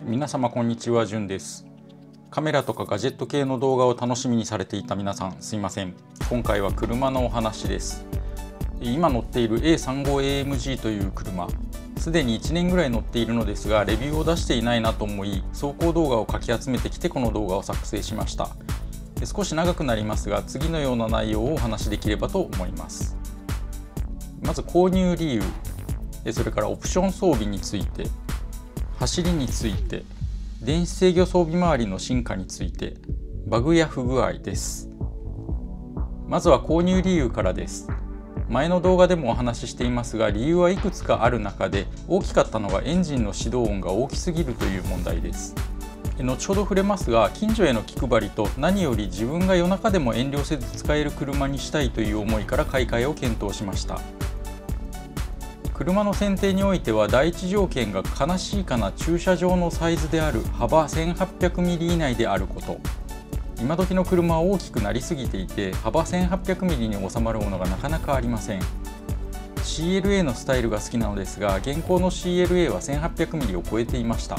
皆様こんにちは、じゅんです。カメラとかガジェット系の動画を楽しみにされていた皆さん、すいません。今回は車のお話です。今乗っている A35AMG という車、すでに1年ぐらい乗っているのですが、レビューを出していないなと思い、走行動画をかき集めてきてこの動画を作成しました。少し長くなりますが、次のような内容をお話しできればと思います。まず購入理由、それからオプション装備について、走りについて、電子制御装備周りの進化について、バグや不具合です。まずは購入理由からです。前の動画でもお話ししていますが、理由はいくつかある中で大きかったのがエンジンの始動音が大きすぎるという問題です。後ほど触れますが、近所への気配りと何より自分が夜中でも遠慮せず使える車にしたいという思いから買い替えを検討しました。車の選定においては第一条件が悲しいかな駐車場のサイズである幅 1800mm 以内であること。今時の車は大きくなりすぎていて幅 1800mm に収まるものがなかなかありません。 CLA のスタイルが好きなのですが、現行の CLA は 1800mm を超えていました。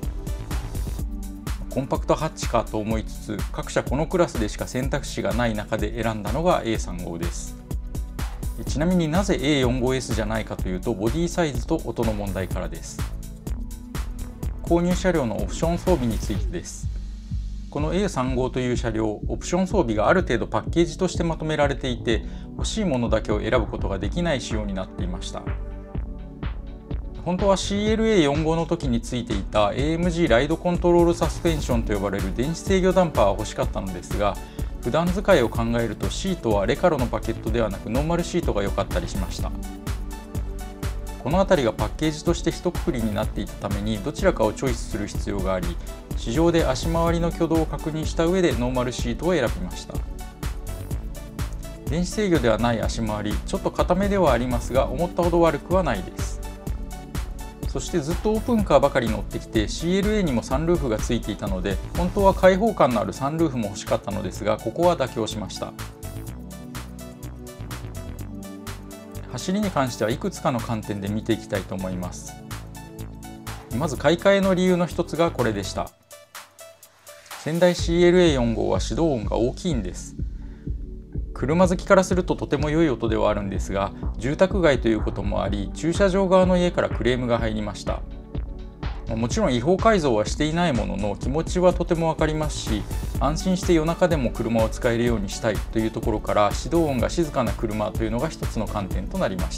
コンパクトハッチかと思いつつ、各社このクラスでしか選択肢がない中で選んだのが A35 です。ちなみになぜ A45S じゃないかというと、ボディサイズと音の問題からです。購入車両のオプション装備についてです。この A35 という車両、オプション装備がある程度パッケージとしてまとめられていて、欲しいものだけを選ぶことができない仕様になっていました。本当は CLA45 の時についていた AMG ライドコントロールサスペンションと呼ばれる電子制御ダンパーが欲しかったのですが、普段使いを考えるとシートはレカロのパケットではなくノーマルシートが良かったりしました。この辺りがパッケージとして一括りになっていたために、どちらかをチョイスする必要があり、市場で足回りの挙動を確認した上でノーマルシートを選びました。電子制御ではない足回り、ちょっと硬めではありますが思ったほど悪くはないです。そしてずっとオープンカーばかり乗ってきて CLA にもサンルーフがついていたので、本当は開放感のあるサンルーフも欲しかったのですが、ここは妥協しました。走りに関してはいくつかの観点で見ていきたいと思います。まず買い替えの理由の一つがこれでした。先代 CLA45 は始動音が大きいんです。車好きからするととても良い音ではあるんですが、住宅街ということもあり、駐車場側の家からクレームが入りました。もちろん違法改造はしていないものの、気持ちはとてもわかりますし、安心して夜中でも車を使えるようにしたいというところから、始動音が静かな車というのが一つの観点となりました。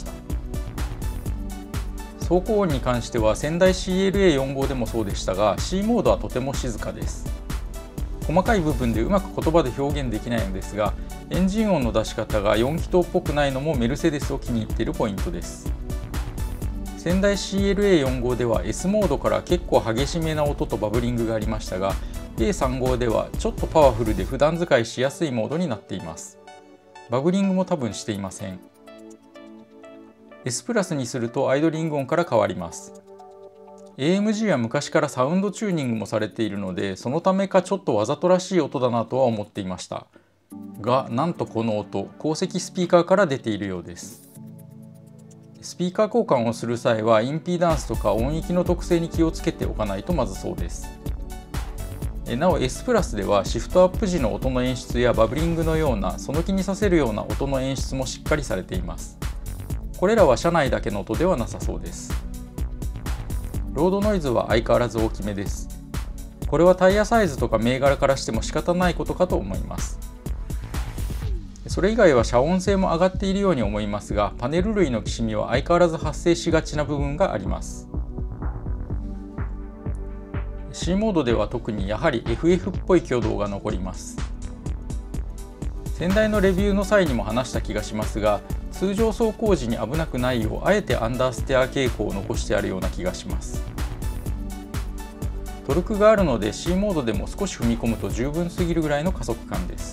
走行音に関しては先代 CLA45 でもそうでしたが、 C モードはとても静かです。細かい部分でうまく言葉で表現できないのですが、エンジン音の出し方が4気筒っぽくないのもメルセデスを気に入っているポイントです。先代 CLA45 では S モードから結構激しめな音とバブリングがありましたが、 A35 ではちょっとパワフルで普段使いしやすいモードになっています。バブリングも多分していません。 S プラスにするとアイドリング音から変わります。AMG は昔からサウンドチューニングもされているので、そのためかちょっとわざとらしい音だなとは思っていましたが、なんとこの音、後席スピーカーから出ているようです。スピーカー交換をする際はインピーダンスとか音域の特性に気をつけておかないとまずそうです。なお S プラスではシフトアップ時の音の演出やバブリングのようなその気にさせるような音の演出もしっかりされています。これらは車内だけの音ではなさそうです。ロードノイズは相変わらず大きめです。これはタイヤサイズとか銘柄からしても仕方ないことかと思います。それ以外は遮音性も上がっているように思いますが、パネル類のきしみは相変わらず発生しがちな部分があります。C モードでは特にやはり FF っぽい挙動が残ります。先代のレビューの際にも話した気がしますが、通常走行時に危なくないようあえてアンダーステア傾向を残してあるような気がします。トルクがあるので C モードでも少し踏み込むと十分すぎるぐらいの加速感です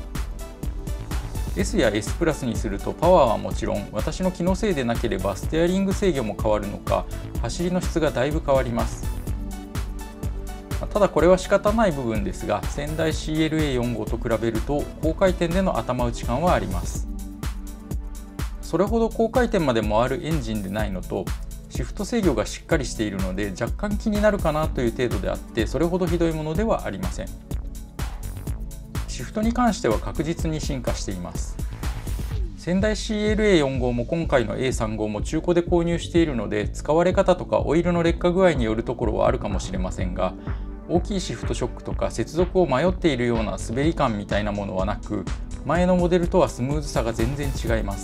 。S や S プラスにするとパワーはもちろん、私の気のせいでなければステアリング制御も変わるのか、走りの質がだいぶ変わります。ただこれは仕方ない部分ですが、先代 CLA45 と比べると高回転での頭打ち感はあります。それほど高回転まで回るエンジンでないのと、 シフト制御がしっかりしているので若干気になるかなという程度であって、それほどひどいものではありません。シフトに関しては確実に進化しています。先代 CLA45 も今回の A35 も中古で購入しているので、使われ方とかオイルの劣化具合によるところはあるかもしれませんが、大きいシフトショックとか接続を迷っているような滑り感みたいなものはなく、前のモデルとはスムーズさが全然違います。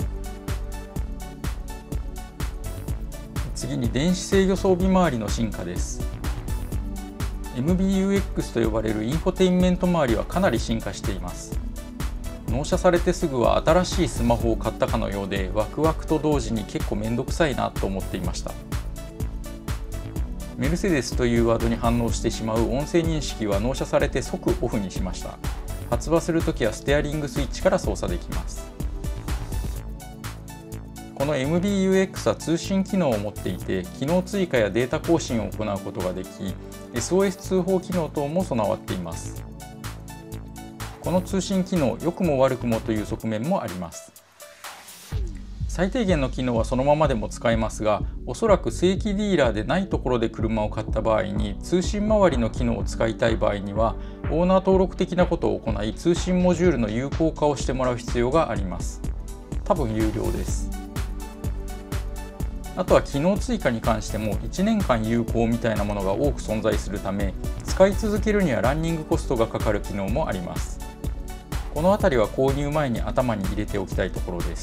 次に電子制御装備周りの進化です。 MBUX と呼ばれるインフォテインメント周りはかなり進化しています。納車されてすぐは新しいスマホを買ったかのようで、ワクワクと同時に結構めんどくさいなと思っていました。メルセデスというワードに反応してしまう音声認識は納車されて即オフにしました。発話するときはステアリングスイッチから操作できます。この MBUX は通信機能を持っていて、機能追加やデータ更新を行うことができ、SOS 通報機能等も備わっています。この通信機能、良くも悪くもという側面もあります。最低限の機能はそのままでも使えますが、おそらく正規ディーラーでないところで車を買った場合に、通信周りの機能を使いたい場合には、オーナー登録的なことを行い、通信モジュールの有効化をしてもらう必要があります。多分有料です。あとは機能追加に関しても1年間有効みたいなものが多く存在するため、使い続けるにはランニングコストがかかる機能もあります。このあたりは購入前に頭に入れておきたいところです。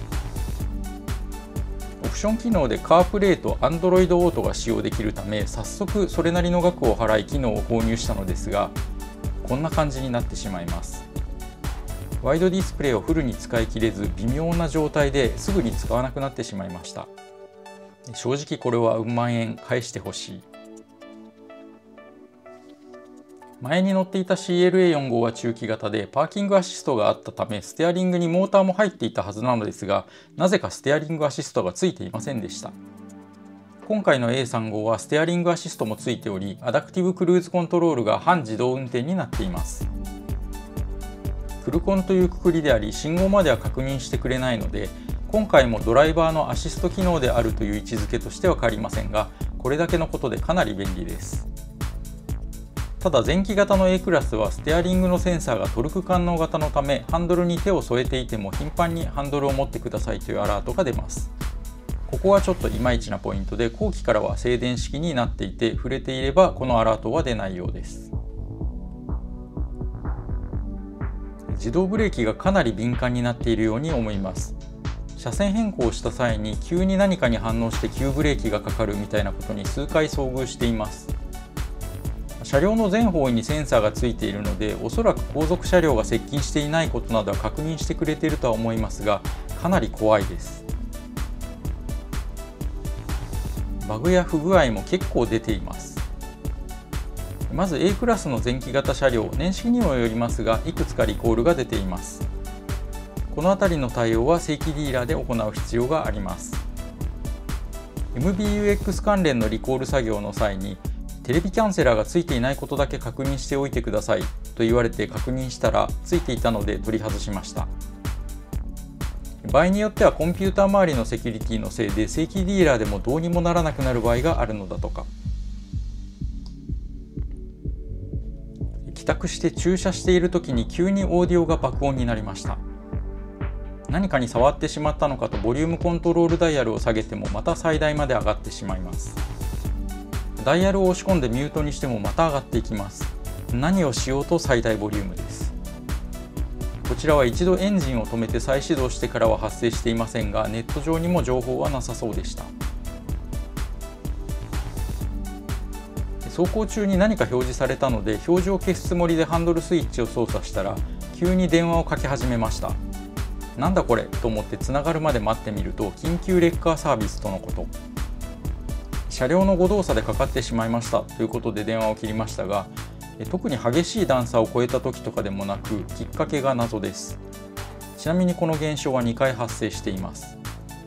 オプション機能で CarPlay と Android Auto が使用できるため、早速それなりの額を払い機能を購入したのですが、こんな感じになってしまいます。ワイドディスプレイをフルに使い切れず、微妙な状態ですぐに使わなくなってしまいました。正直これはうん万円返してほしい。前に乗っていた CLA45 は中期型でパーキングアシストがあったため、ステアリングにモーターも入っていたはずなのですが、なぜかステアリングアシストがついていませんでした。今回の A35 はステアリングアシストもついており、アダプティブクルーズコントロールが半自動運転になっています。フルコンというくくりであり、信号までは確認してくれないので、今回もドライバーのアシスト機能であるという位置づけとしては変わりませんが、これだけのことでかなり便利です。ただ前期型の A クラスはステアリングのセンサーがトルク感能型のため、ハンドルに手を添えていても頻繁にハンドルを持ってくださいというアラートが出ます。ここはちょっといまいちなポイントで、後期からは静電式になっていて、触れていればこのアラートは出ないようです。自動ブレーキがかなり敏感になっているように思います。車線変更をした際に急に何かに反応して急ブレーキがかかるみたいなことに数回遭遇しています。車両の全方位にセンサーがついているので、おそらく後続車両が接近していないことなどは確認してくれているとは思いますが、かなり怖いです。バグや不具合も結構出ています。まず A クラスの前期型車両、年式にもよりますが、いくつかリコールが出ています。この辺りの対応は正規ディーラーで行う必要があります。MBUX 関連のリコール作業の際に、テレビキャンセラーがついていないことだけ確認しておいてくださいと言われて確認したらついていたので取り外しました。場合によってはコンピューター周りのセキュリティのせいで正規ディーラーでもどうにもならなくなる場合があるのだとか。帰宅して駐車している時に急にオーディオが爆音になりました。何かに触ってしまったのかとボリュームコントロールダイヤルを下げてもまた最大まで上がってしまいます。ダイヤルを押し込んでミュートにしてもまた上がっていきます。何をしようと最大ボリュームです。こちらは一度エンジンを止めて再始動してからは発生していませんが、ネット上にも情報はなさそうでした。走行中に何か表示されたので、表示を消すつもりでハンドルスイッチを操作したら急に電話をかけ始めました。なんだこれと思ってつながるまで待ってみると、緊急レッカーサービスとのこと。車両の誤動作でかかってしまいましたということで電話を切りましたが、特に激しい段差を越えた時とかでもなく、きっかけが謎です。ちなみにこの現象は2回発生しています。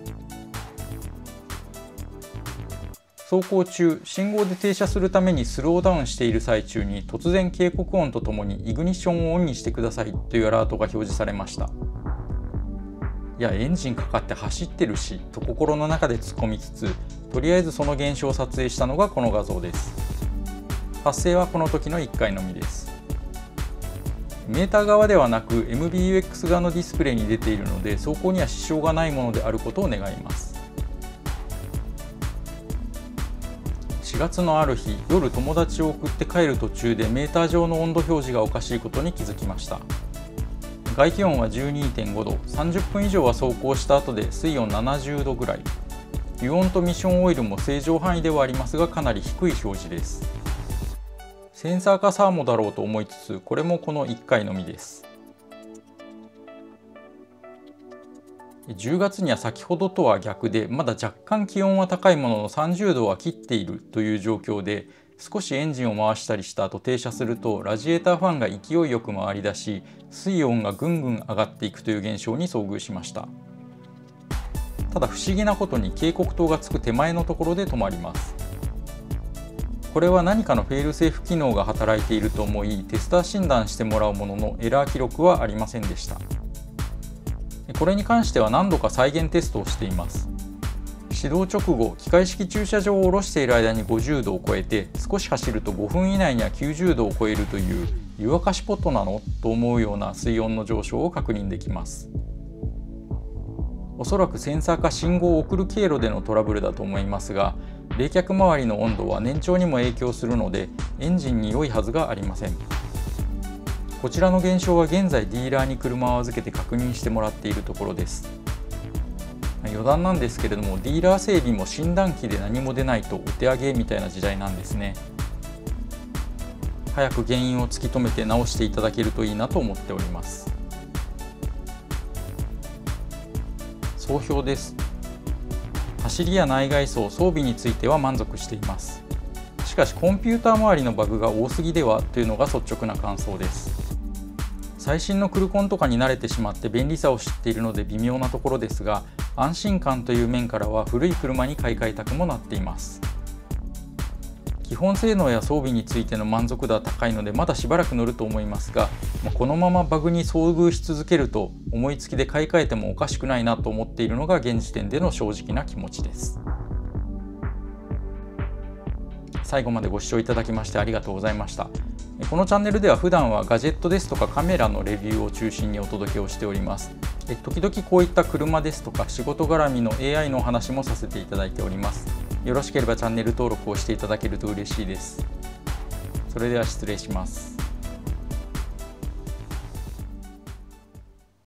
走行中、信号で停車するためにスローダウンしている最中に突然警告音とともにイグニッションをオンにしてくださいというアラートが表示されました。 いやエンジンかかって走ってるしと心の中で突っ込みつつ、とりあえずその現象を撮影したのがこの画像です。発生はこの時の1回のみです。メーター側ではなく MBUX 側のディスプレイに出ているので、走行には支障がないものであることを願います。4月のある日、夜友達を送って帰る途中でメーター上の温度表示がおかしいことに気づきました。外気温は 12.5 度、30分以上は走行した後で水温70度ぐらい。油温とミッションオイルも正常範囲ではありますが、かなり低い表示です。センサーかサーモだろうと思いつつ、これもこの1回のみです。10月には先ほどとは逆で、まだ若干気温は高いものの30度は切っているという状況で、少しエンジンを回したりした後停車すると、ラジエーターファンが勢いよく回り出し、水温がぐんぐん上がっていくという現象に遭遇しました。ただ不思議なことに警告灯がつく手前のところで止まります。これは何かのフェイルセーフ機能が働いていると思い、テスター診断してもらうもののエラー記録はありませんでした。これに関しては何度か再現テストをしています。始動直後、機械式駐車場を下ろしている間に50度を超えて、少し走ると5分以内には90度を超えるという湯沸かしポットなのと思うような水温の上昇を確認できます。おそらくセンサーか信号を送る経路でのトラブルだと思いますが、冷却周りの温度は燃長にも影響するので、エンジンに良いはずがありません。こちらの現象は現在ディーラーに車を預けて確認してもらっているところです。余談なんですけれども、ディーラー整備も診断機で何も出ないとお手上げみたいな時代なんですね。早く原因を突き止めて直していただけるといいなと思っております。総評です。走りや内外装、装備については満足しています。しかしコンピューター周りのバグが多すぎではというのが率直な感想です。最新のクルコンとかに慣れてしまって便利さを知っているので微妙なところですが、安心感という面からは古い車に買い替えたくもなっています。基本性能や装備についての満足度は高いので、まだしばらく乗ると思いますが、このままバグに遭遇し続けると思いつきで買い替えてもおかしくないなと思っているのが現時点での正直な気持ちです。最後までご視聴いただきましてありがとうございました。このチャンネルでは普段はガジェットですとかカメラのレビューを中心にお届けをしております。時々こういった車ですとか仕事絡みの AI のお話もさせていただいております。よろしければチャンネル登録をしていただけると嬉しいです。それでは失礼します。